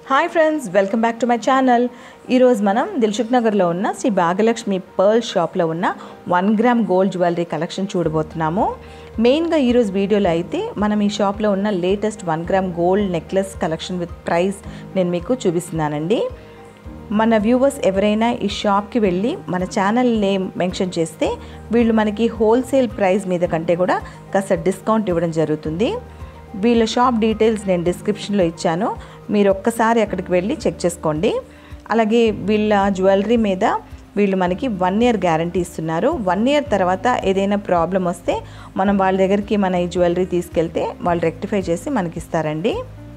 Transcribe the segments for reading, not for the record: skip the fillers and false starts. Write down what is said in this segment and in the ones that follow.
Hi friends, welcome back to my channel. ఈరోజు మనం దిల్సుఖ్నగర్లో ఉన్న శ్రీ భాగ్యలక్ష్మి పర్ల్స్ షాప్లో ఉన్న 1 గ్రామ్ గోల్డ్ జ్యువెలరీ కలెక్షన్ చూడబోతున్నాము. మెయిన్గా ఈరోజు వీడియోలో అయితే మనం ఈ షాప్లో ఉన్న latest 1 gram gold necklace collection with price నేను మీకు చూపిస్తున్నానండి. మన వ్యూవర్స్ ఎవరైనా ఈ షాప్కి వెళ్ళి మన ఛానల్ నేమ్ మెన్షన్ చేస్తే వీళ్ళు మనకి హోల్సేల్ ప్రైస్ మీద కంటే కూడా కాస్త డిస్కౌంట్ ఇవ్వడం జరుగుతుంది. వీళ్ళ షాప్ డీటెయిల్స్ నేను డిస్క్రిప్షన్లో ఇచ్చాను, మీరు ఒక్కసారి అక్కడికి వెళ్ళి చెక్ చేసుకోండి. అలాగే వీళ్ళ జ్యువెలరీ మీద వీళ్ళు మనకి 1 ఇయర్ గ్యారంటీ ఇస్తున్నారు. 1 ఇయర్ తర్వాత ఏదైనా ప్రాబ్లం వస్తే మనం వాళ్ళ దగ్గరికి మన ఈ జ్యువెలరీ తీసుకెళ్తే వాళ్ళు రెక్టిఫై చేసి మనకి ఇస్తారండి.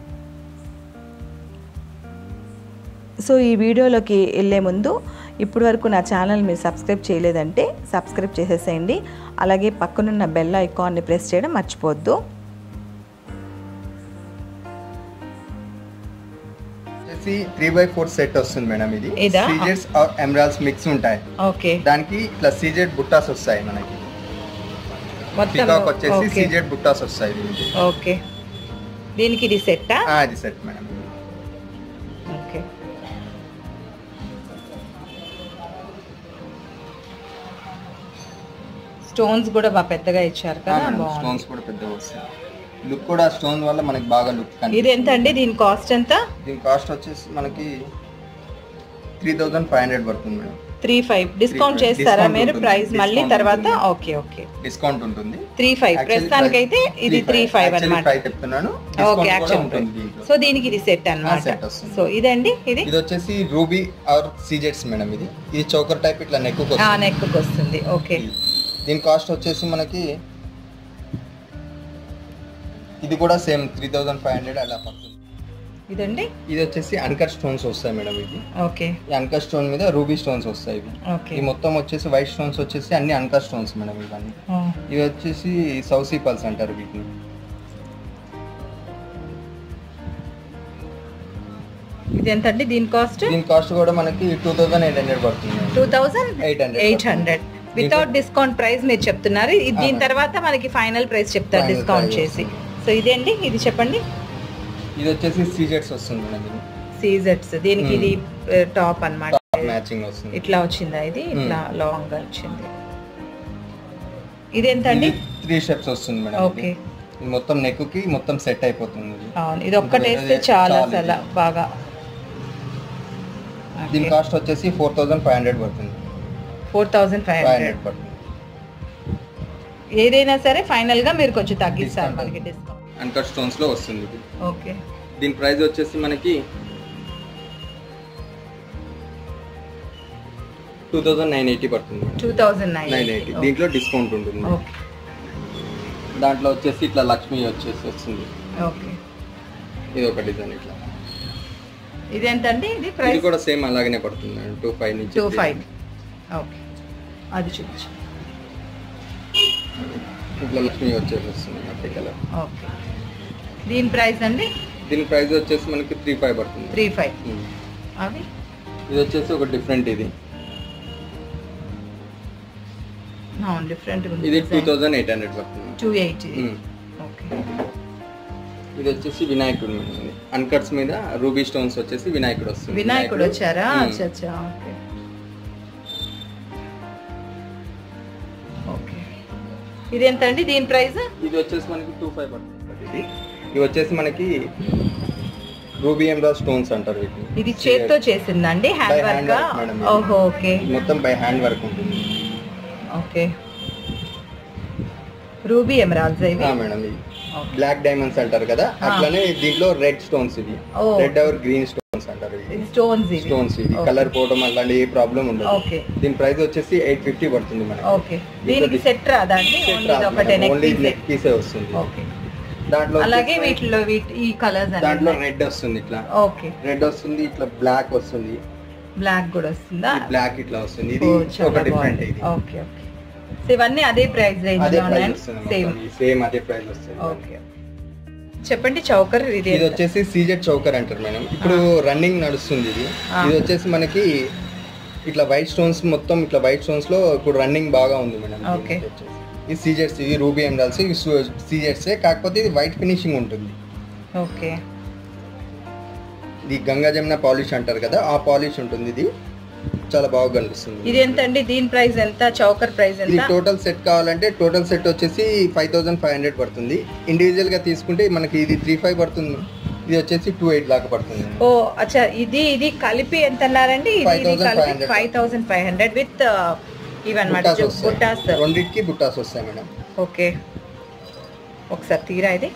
సో ఈ వీడియోలోకి వెళ్ళే ముందు ఇప్పటి వరకు నా ఛానల్ మీరు సబ్స్క్రైబ్ చేయలేదంటే సబ్స్క్రైబ్ చేసేసేయండి. అలాగే పక్కనున్న బెల్ ఐకాన్ని ప్రెస్ చేయడం మర్చిపోవద్దు. 3x4 సెట్ వస్తుంది మేడం. ఇది సీజెట్స్ ఆర్ ఎమరాల్డ్స్ మిక్స్ ఉంటాయి. ఓకే, దానికి ఇట్లా సీజెట్ బుట్టాస్ వస్తాయి మనకి. పికాక్ వచ్చేసి సీజెట్ బుట్టాస్ వస్తాయి దీనికి. ఓకే, దీనికి ఇది సెట్టా? ఇది సెట్ మేడం. ఓకే, స్టోన్స్ కూడా బాగా పెద్దగా ఇచ్చారు కదా. స్టోన్స్ కూడా పెద్దగా వస్తాయి. లుక్ కూడా స్టోన్ వల్ల మనకి బాగా లుక్ కనిపిస్తుంది. ఇది ఎంత అండి? దీని కాస్ట్ ఎంత? దీని కాస్ట్ వచ్చేసి మనకి 3500 పడుతుంది మేడం. 35 డిస్కౌంట్ చేస్తారా మీరు ప్రైస్ మళ్ళీ తర్వాత? ఓకే ఓకే, డిస్కౌంట్ ఉంటుంది. 35 ప్రస్తుతానికి అయితే ఇది 35 అన్నమాట. చెప్తున్నాను. ఓకే, యాక్చువల్ సో దీనికి ఇది సెట్ అన్నమాట. సో ఇదండి, ఇది వచ్చేసి రూబీ ఆర్ సీజెట్స్ మేడం. ఇది చోకర్ టైప్ ఇట్లా నెక్ కు వస్తుంది. ఓకే, దీని కాస్ట్ వచ్చేసి మనకి ఇది కూడా సేమ్ 3500 అలా పడుతుంది. ఇదండి, ఇది వచ్చేసి అన్కట్ స్టోన్స్ వస్తాయి మేడం. ఇది ఓకే, ఈ అన్కట్ స్టోన్ మీద రూబీ స్టోన్స్ వస్తాయి. ఇవి మొత్తం వచ్చేసి వైట్ స్టోన్స్ వచ్చేసి అన్ని అన్కట్ స్టోన్స్ మేడం. ఇవన్నీ ఇవి వచ్చేసి సౌసీ పల్స్ అంటారు వీటిని. ఇది ఎంత అండి దీని కాస్ట్? దీని కాస్ట్ కూడా మనకి 2800 పడుతుంది. 2800 వితౌట్ డిస్కౌంట్ ప్రైస్ మీరు చెప్తున్నారు. దీని తర్వాత మనకి ఫైనల్ ప్రైస్ చెప్తారు డిస్కౌంట్ చేసి. సో ఇదేంటి, ఇది చెప్పండి. ఇది వచ్చేసి సీజెట్స్ వస్తుంది మేడం. సీజెట్స్, దీనికి ఇది టాప్ అన్నమాట. మ్యాచింగ్ వస్తుంది. ఇట్లా వచ్చిందా? ఇది ఇట్లా లాంగ్ గా వచ్చింది. ఇది ఎంత అండి? 3 స్టెప్స్ వస్తుంది మేడం. ఓకే, ఇది మొత్తం నెక్ కి మొత్తం సెట్ అయిపోతుంది. అవును, ఇది ఒక్కటేస్తే చాలా అసలు బాగా. దీని కాస్ట్ వచ్చేసి 4500 పడుతుంది. 4500 పడుతుంది. ఏదైనా సరే ఫైనల్ గా మీరు కొంచెం తగ్గిస్తారు మనకి డిస్కౌంట్. అన్కట్ స్టోన్స్ లో వస్తుంది ఇది. ఓకే, దీని ప్రైస్ వచ్చేసి మనకి 2980 పడుతుంది. 2980. దీంట్లో డిస్కౌంట్ ఉంటుంది. ఓకే, దాంట్లో వచ్చేసి ఇట్లా లక్ష్మి వచ్చేసి వస్తుంది. ఓకే, ఇది ఒక డిజైన్ ఇట్లా. ఇది ఎంత అండి? ఇది ప్రైస్ కూడా సేమ్ అలాగనే పడుతుంది 25 నుంచి 25. ఓకే, అది చూపించు. ఇట్లా లక్ష్మి వచ్చేసి వస్తుంది మట్టి కలర్. ఓకే, దీని ప్రైస్ అండి? దీని ప్రైస్ వచ్చేసి మనకి 35 పడుతుంది. 35. అవి ఇది వచ్చేసి ఒక డిఫరెంట్. ఇది డిఫరెంట్. ఇది 2800 పడుతుంది. 280. ఓకే, ఇది వచ్చేసి వినాయకుడు అన్కట్స్ మీద రూబీ స్టోన్స్ వచ్చేసి వినాయకుడు వస్తుంది. వినాయకుడు వచ్చారా? అచ్చా, ఓకే ఓకే. ఇది ఎంత అండి దీని ప్రైస్? ఇది వచ్చేసి మనకి 25 పడుతుంది. ఇది వచ్చేసి మనకి రూబీ ఎమరాల్డ్ స్టోన్స్ అంటారు వీటిని. ఇది చేత్తో చేసిందండి? Hand work? ఓహో, ఓకే, మొత్తం బై హ్యాండ్ వర్క్ ఉంటుంది. ఓకే, రూబీ ఎమరాల్డ్స్ ఇవి మేడం. ఇవి బ్లాక్ డైమండ్స్ అంటారు కదా, అట్లానే దీంట్లో రెడ్ స్టోన్స్. ఇవి రెడ్ ఆర్ గ్రీన్ స్టోన్స్ అంటారు. స్టోన్స్ ఇవి కలర్ పోవడం అలాంటి ఏ ప్రాబ్లం ఉండదు. దీని ప్రైస్ వచ్చేసి 850 పడుతుంది మనకి. ఓకే, దీనికి సెట్ రాదా అండి? ఓన్లీ నెక్ పీసే వస్తుంది. ఓకే, దాంట్లో అలాగే వీటిలో ఈ కలర్స్ దాంట్లో రెడ్ వస్తుంది ఇట్లా. ఓకే, రెడ్ వస్తుంది, ఇట్లా బ్లాక్ వస్తుంది. బ్లాక్ కూడా వస్తుందా? బ్లాక్ ఇట్లా వస్తుంది. ఇది ఒక డిఫరెంట్. ఇది ఓకే ఓకే. సో ఇవన్నీ అదే ప్రైస్ రేంజ్ లో ఉన్నాయి. సేమ్ అదే ప్రైస్ వస్తుంది. ఓకే, చెప్పండి. చౌకర్ ఇది వచ్చేసి సీజెట్ చౌకర్ అంటారు మేడం. ఇప్పుడు రన్నింగ్ నడుస్తుంది ఇది. ఇది వచ్చేసి మనకి ఇట్లా వైట్ స్టోన్స్, మొత్తం ఇట్లా వైట్ స్టోన్స్ లో ఇప్పుడు రన్నింగ్ బాగా ఉంది మేడం. ఓకే, ఈ సీజెట్స్, ఇవి రూబీ ఎమరాల్డ్స్, ఇవి సీజెట్సే, కాకపోతే ఇది వైట్ ఫినిషింగ్ ఉంటుంది. ఓకే, ఇది గంగా జమున పాలిష్ అంటారు కదా, ఆ పాలిష్ ఉంటుంది. ఇది చాలా బాగా కనిపిస్తుంది. ఇది ఎంత అండి? దీని ప్రైస్ ఎంత? చౌకర్ ప్రైస్ ఎంత? ఇది టోటల్ సెట్ కావాలంటే టోటల్ సెట్ వచ్చేసి 5500 పడుతుంది. ఇండివిజువల్ గా తీసుకుంటే మనకి ఇది 35 పడుతుంది. ఇది వచ్చేసి 28 దాకా పడుతుంది. ఓ అచ్చా, ఇది కలిపి ఎంత అన్నారండి? ఇది కలిపి 5500 విత్ ఇవన్నమాట బుట్టాస్. రెండిటికి బుట్టాస్ వస్తాయి మేడం. ఓకే, ఒకసారి తీరా. ఇది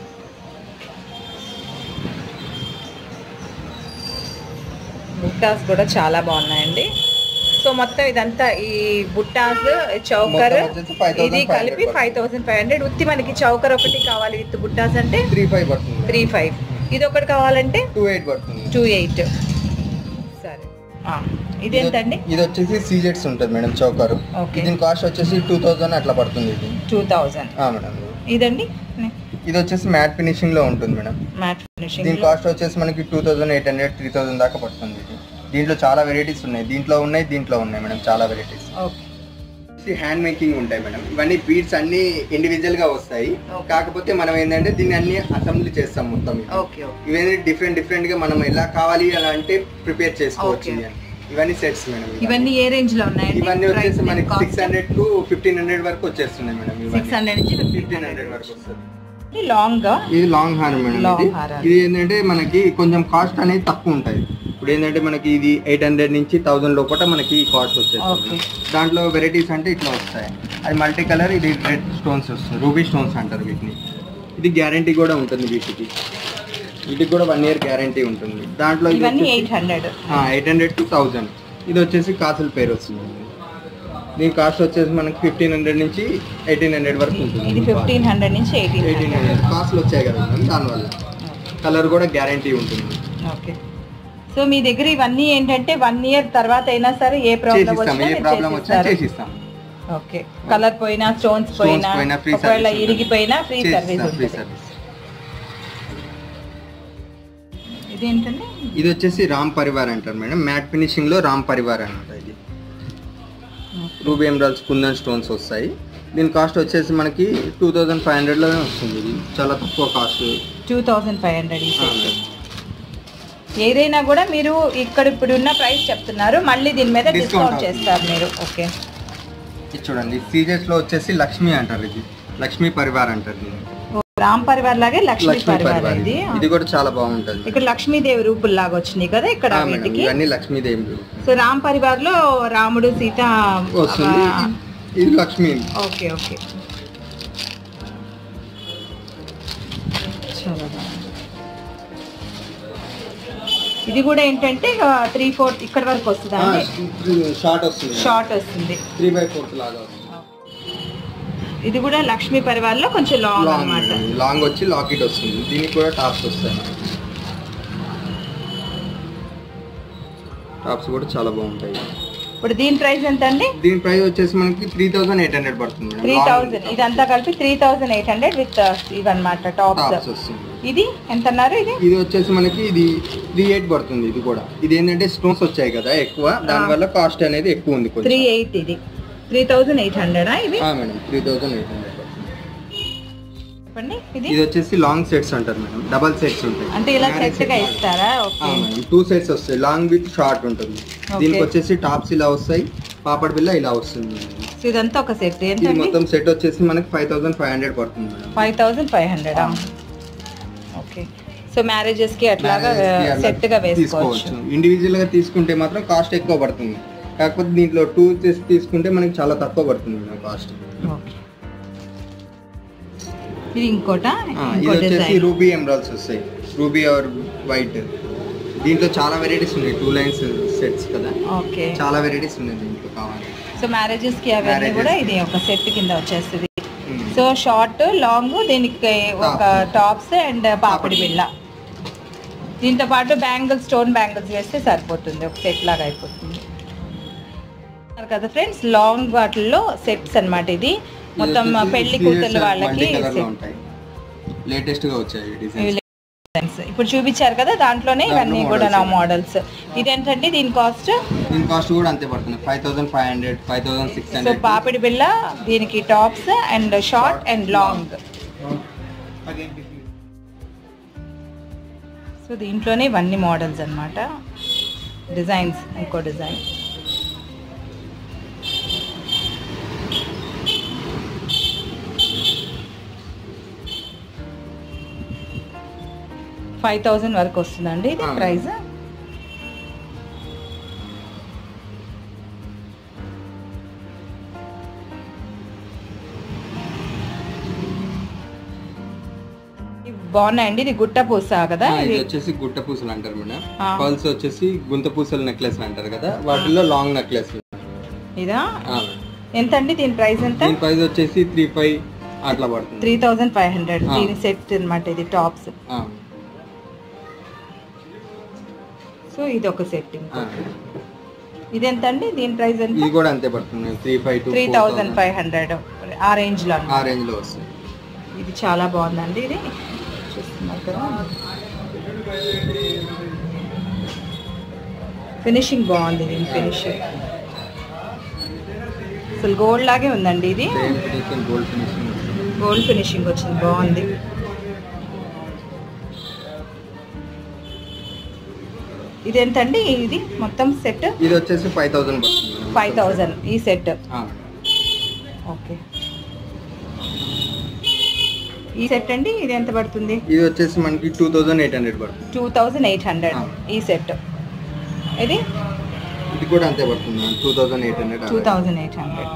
బుట్టాస్ కూడా చాలా బాగున్నాయండి. సో మొత్తం ఇదంతా ఈ బుట్టాస్, చౌకర్ ఇది కలిపి 5500. ఉత్తి మనకి చౌకర్ ఒకటి కావాలి విత్ బుట్టాస్ అంటే 35 పడుతుంది. 35. ఇది ఒకటి కావాలంటే 28 పడుతుంది. 28. సరే, ఇది ఎంతండి? ఇది వచ్చేసి సీజెట్స్ ఉంటుంది మేడం చౌకర్. దీని కాస్ట్ వచ్చేసి 2000 అట్లా పడుతుంది. ఇది 2000 మేడం. ఇదండి ఇది వచ్చేసి మ్యాట్ ఫినిషింగ్ లో ఉంటుంది మేడం. Matte finishing. దీని కాస్ట్ వచ్చేసి మనకి 2800 3000 దాకా పడుతుంది. దీంట్లో చాలా వెరైటీస్ ఉన్నాయి. దీంట్లో ఉన్నాయి మేడం చాలా వెరైటీస్. హ్యాండ్ మేకింగ్ ఉంటాయి మేడం. ఇవన్నీ బీడ్స్ అన్ని ఇండివిజువల్ గా వస్తాయి. కాకపోతే మనం ఏంటంటే దీన్ని అన్ని అసెంబ్లీ చేస్తాం మొత్తం. ఇవన్నీ డిఫరెంట్ గా మనం ఎలా కావాలి అలా అంటే ప్రిపేర్ చేసుకోవచ్చు. ఇవన్నీ సెట్స్ మేడం. ఇవన్నీ ఏ రేంజ్ లో ఉన్నాయి? ఇవన్నీ వచ్చేసి మనకి 600 to 1500 వరకు వచ్చేస్తున్నాయి మేడం. 600 నుంచి 1500 వరకు వస్తుంది. లాంగ్ ఇది లాంగ్ హార్ మేడం. ఇది ఏంటంటే మనకి కొంచెం కాస్ట్ అనేది తక్కువ ఉంటాయి. ఇప్పుడు ఏంటంటే మనకి ఇది 800 నుంచి 1000 లోపల మనకి కాస్ట్ వచ్చేస్తుంది. దాంట్లో వెరైటీస్ అంటే ఇట్లా వస్తాయి. అది మల్టీ కలర్. ఇది రెడ్ స్టోన్స్ వస్తుంది, రూబీ స్టోన్స్ అంటారు వీటిని. ఇది గ్యారంటీ కూడా ఉంటుంది వీటికి. వీటికి కూడా 1 year గ్యారంటీ ఉంటుంది. దాంట్లో 800 to 1000. ఇది వచ్చేసి కాసుల పేరు వస్తుంది. దీని కాస్ట్ వచ్చేసి మనకి 1500 నుంచి 1800 వరకు ఉంటుంది. ఇది 1500 నుంచి 1800 కాస్ట్లు వచ్చాయి కదా దానివల్ల. కలర్ కూడా గ్యారంటీ ఉంటుంది. ఓకే. సో మీ దగ్గర ఇవన్నీ ఏంటంటే 1 year తర్వాత అయినా సరే ఏ ప్రాబ్లం వచ్చినా చేసిస్తాం. ఓకే. కలర్ పోయినా, స్టోన్స్ పోయినా, ఒకవేళ ఇరిగిపోయినా ఫ్రీ సర్వీస్ ఉంటుంది. ఇది ఏంటంటే ఇది వచ్చేసి రామ్ పరివార్ అంటారు మేడం. మ్యాట్ ఫినిషింగ్ లో రామ్ పరివార్ అన్నమాట. ఇది రూబీ ఎమరాల్డ్స్, కుందన్ స్టోన్స్ వస్తాయి. దీని కాస్ట్ వచ్చేసి మనకి 2500 లోనే వస్తుంది. ఇది చాలా తక్కువ కాస్ట్. 2500. ఏదైనా కూడా మీరు ఇక్కడ ఇప్పుడున్న ప్రైస్ చెప్తున్నారు, మళ్ళీ దీని మీద డిస్కౌంట్ చేస్తారు మీరు. ఓకే. ఇది చూడండి, సీజెస్ లో వచ్చేసి లక్ష్మి అంటారు. ఇది లక్ష్మీ పరివార్ అంటారు. దీన్ని రామ్ పరివార్ లాగే లక్ష్మీ పరివార్. ఇది కూడా చాలా బాగుంటది. ఇక్కడ లక్ష్మీదేవి రూపులు లాగా వచ్చినాయి కదా ఇక్కడ. ఇవన్నీ లక్ష్మీదేవి. సో రామ్ పరివార్ లో రాముడు, సీత వస్తుంది. ఇది లక్ష్మి. ఓకే ఓకే, చాలా బాగుంది. ఇది కూడా ఏంటంటే 3/4 ఇక్కడ వరకు వస్తుంది. షార్ట్ వస్తుంది. 3/4 లాగా వస్తుంది. ఇది కూడా లక్ష్మీ పరివార్ లో కొంచెం లాంగ్ అన్నమాట. లాంగ్ వచ్చి లాకెట్ వస్తుంది. దీనికి కూడా టాప్స్ వస్తాయి. టాప్స్ కూడా చాలా బాగుంటాయి. ఇప్పుడు దీని ప్రైస్ ఎంత అండి? దీని ప్రైస్ వచ్చేసి మనకి 3800 పడుతుంది. 3000. ఇదంతా కలిపి 3800 విత్ ఇవన్నమాట టాప్స్ వస్తుంది. ఇది ఎంత అన్నారు? ఇది వచ్చేసి మనకి ఇది 38 పడుతుంది. ఇది కూడా ఇది ఏంటంటే స్టోన్స్ వచ్చాయి కదా ఎక్కువ, దాని వల్ల కాస్ట్ అనేది ఎక్కువ ఉంది. 38. ఇది 3800. ఇది మేడం 3800. చెప్పండి. ఇది వచ్చేసి లాంగ్ సెట్స్ అంటారు మేడం. డబల్ సెట్స్ ఉంటాయి. అంటే ఇలా సెట్ గా ఇస్తారా? ఓకే. 2 సెట్స్ వస్తాయి. లాంగ్ విత్ షార్ట్ ఉంటుంది. దీనికి వచ్చేసి టాప్స్ ఇలా వస్తాయి, పాపడ్ బిల్ల ఇలా వస్తుంది. ఇదంతా ఒక సెట్. ఇది మొత్తం సెట్ వచ్చేసి మనకి 5500 పడుతుంది మేడం. 5500. ఓకే. సో మ్యారేజెస్ కి అట్లాగా సెట్ గా వేసుకోవచ్చు. ఇండివిజువల్ గా తీసుకుంటే మాత్రం కాస్ట్ ఎక్కువ పడుతుంది. కాకపోతే దీంట్లో 2 తీసుకుంటే మనకి చాలా తక్కువ పడుతుంది మేడం కాస్ట్. ఓకే. ఇది ఇంకోట. ఇది వచ్చేసి రూబీ ఎమరాల్డ్స్ వస్తాయి. Ruby or white. దీంట్లో చాలా వెరైటీస్ ఉన్నాయి. 2 లైన్స్ సెట్స్ కదా. ఓకే. చాలా వెరైటీస్ ఉన్నాయి దీంట్లో కావాలి. సో మ్యారేజెస్ కి అవన్నీ కూడా ఇది ఒక సెట్ కింద వచ్చేస్తుంది. సో షార్ట్, లాంగ్, దీనికి ఒక టాప్స్ అండ్ పాపిడి బిళ్ళ. దీంతో పాటు బ్యాంగిల్స్, స్టోన్ బ్యాంగిల్స్ వేస్తే సరిపోతుంది. ఒక సెట్ లాగా అయిపోతుంది కదా ఫ్రెండ్స్. లాంగ్ వాటిల్లో సెట్స్ అన్నమాట. ఇది మొత్తం పెళ్లి కూతుర్ల వాళ్ళకి లేటెస్ట్ గా వచ్చాయి డిజైన్స్. ఇప్పుడు చూపించారు కదా, దాంట్లోనే ఇవన్నీ కూడా నా మోడల్స్. ఇదేంటంటే దీని కాస్ట్ కూడా అంతే పడుతుంది. 5500, 5600. సో పాపిడి బిళ్ళ, దీనికి tops and short and long. So దీంట్లోనే ఇవన్నీ మోడల్స్ అన్నమాట, డిజైన్స్. ఇంకో డిజైన్ $5,000 వరకు వస్తుందండి ఇది ప్రైస్. బాగున్నాయండి. ఇది గుట్ట పూస కదా, ఇది వచ్చేసి గుట్ట పూసలు అంటారు మేడం. పర్ల్స్ వచ్చేసి గుంత పూసల నెక్లెస్ అంటారు కదా, వాటిలో లాంగ్ నెక్లెస్. ఇదా ఎంత అండి దీని ప్రైస్? ఎంత? దీని ప్రైస్ వచ్చేసి 3,500 అట్లా పడుతుంది. 3,500 దీని సెట్ అన్నమాట. ఇది టాప్స్. సో ఇది ఒక సెట్టింగ్. ఇది ఎంత అండి దీని ప్రైస్? ఎంత? ఇది కూడా అంతే పడుతుంది, 3,500 ఆ రేంజ్ లో. ఆ రేంజ్ లో వస్తుంది. ఇది చాలా బాగుందండి. ఇది చూస్తున్నారు కదా, ఫినిషింగ్ బాగుంది. దీని ఫినిషింగ్ అసలు గోల్డ్ లాగే ఉందండి. ఇది గోల్డ్ ఫినిషింగ్ వచ్చింది, బాగుంది. ఇది ఎంత అండి? ఇది మొత్తం సెట్ ఇది వచ్చేసి 5,000 పడుతుంది. 5,000 ఈ సెట్. ఓకే, ఈ సెట్ అండి ఇది ఎంత పడుతుంది? ఇది వచ్చేసి మనకి 2,800 పడుతుంది. 2,800 ఈ సెట్. ఇది ఇది కూడా అంతే పడుతుంది, 2,800. 2,800.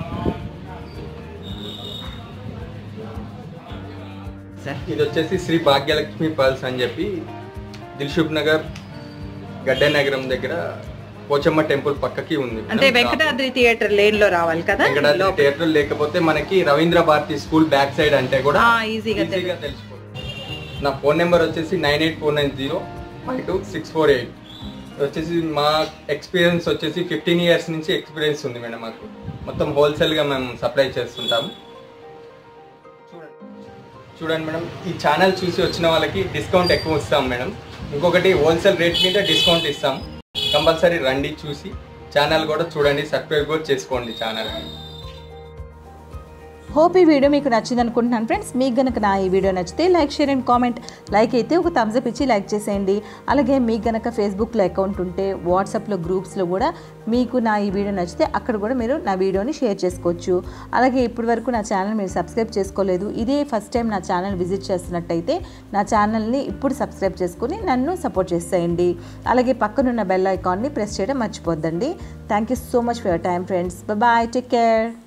ఇది వచ్చేసి శ్రీ భాగ్యలక్ష్మి పర్ల్స్ అని చెప్పి దిల్సుఖ్నగర్ గడ్డనగరం దగ్గర పోచమ్మ టెంపుల్ పక్కకి ఉంది. అంటే వెంకటాద్రి థియేటర్ లేన్ లో రావాలి కదా. వెంకటాద్రి థియేటర్ లేకపోతే మనకి Ravindra Bharati school back side అంటే కూడా ఈజీగా తెలుసుకోవచ్చు. నా ఫోన్ నెంబర్ వచ్చేసి 9849052648. వచ్చేసి మా ఎక్స్పీరియన్స్ వచ్చేసి 15 years నుంచి ఎక్స్పీరియన్స్ ఉంది మేడం మాకు. మొత్తం హోల్సేల్గా మేము సప్లై చేస్తుంటాము. చూడండి మేడం, ఈ ఛానల్ చూసి వచ్చిన వాళ్ళకి డిస్కౌంట్ ఎక్కువ ఇస్తాం మేడం. ఇంకొకటి హోల్సేల్ రేట్ మీద డిస్కౌంట్ ఇస్తాం. కంపల్సరీ రండి, చూసి ఛానల్ కూడా చూడండి, సబ్స్క్రైబ్ కూడా చేసుకోండి ఛానల్. హోప్ ఈ వీడియో మీకు నచ్చింది అనుకుంటున్నాను ఫ్రెండ్స్. మీకు కనుక నా ఈ వీడియో నచ్చితే like, share and comment. Like అయితే ఒక థమ్స్అప్ ఇచ్చి లైక్ చేసేయండి. అలాగే మీకు కనుక ఫేస్బుక్లో అకౌంట్ ఉంటే వాట్సాప్లో గ్రూప్స్లో కూడా మీకు నా ఈ వీడియో నచ్చితే అక్కడ కూడా మీరు నా వీడియోని షేర్ చేసుకోవచ్చు. అలాగే ఇప్పటి వరకు నా ఛానల్ మీరు సబ్స్క్రైబ్ చేసుకోలేదు, ఇదే ఫస్ట్ టైం నా ఛానల్ విజిట్ చేస్తున్నట్టయితే నా ఛానల్ని ఇప్పుడు సబ్స్క్రైబ్ చేసుకుని నన్ను సపోర్ట్ చేసేయండి. అలాగే పక్కనున్న బెల్ ఐకాన్ని ప్రెస్ చేయడం మర్చిపోద్దండి. Thank you so much for your time friends. Bye, take care.